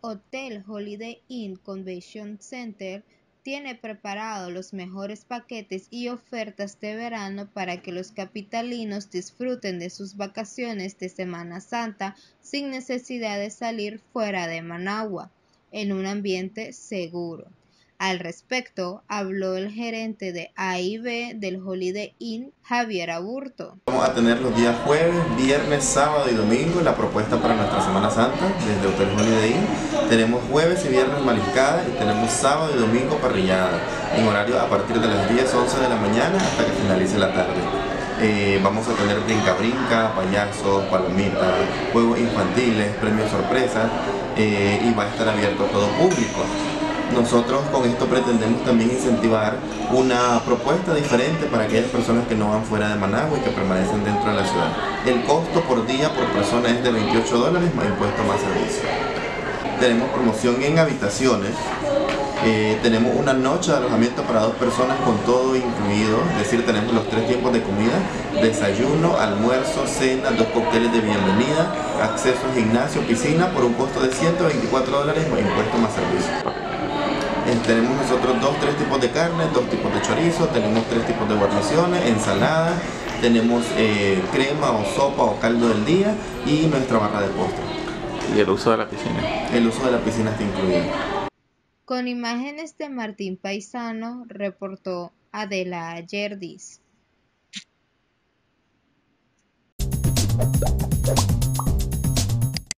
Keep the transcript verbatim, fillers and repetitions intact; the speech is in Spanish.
Hotel Holiday Inn Convention Center tiene preparados los mejores paquetes y ofertas de verano para que los capitalinos disfruten de sus vacaciones de Semana Santa sin necesidad de salir fuera de Managua, en un ambiente seguro. Al respecto, habló el gerente de A y B del Holiday Inn, Javier Aburto. Vamos a tener los días jueves, viernes, sábado y domingo la propuesta para nuestra Semana Santa desde Hotel Holiday Inn. Tenemos jueves y viernes mariscada y tenemos sábado y domingo parrillada, en horario a partir de las diez, once de la mañana hasta que finalice la tarde. Eh, vamos a tener brinca-brinca, payasos, palomitas, juegos infantiles, premios sorpresas eh, y va a estar abierto a todo público. Nosotros con esto pretendemos también incentivar una propuesta diferente para aquellas personas que no van fuera de Managua y que permanecen dentro de la ciudad. El costo por día por persona es de veintiocho dólares más impuesto más servicio. Tenemos promoción en habitaciones. Eh, tenemos una noche de alojamiento para dos personas con todo incluido, es decir, tenemos los tres tiempos de comida, desayuno, almuerzo, cena, dos cócteles de bienvenida, acceso a gimnasio, piscina por un costo de ciento veinticuatro dólares más impuesto más servicio. Eh, tenemos nosotros dos, tres tipos de carne, dos tipos de chorizo, tenemos tres tipos de guarniciones, ensalada, tenemos eh, crema o sopa o caldo del día y nuestra barra de postre. ¿Y el uso de la piscina? El uso de la piscina está incluido. Con imágenes de Martín Paisano, reportó Adela Yerdis.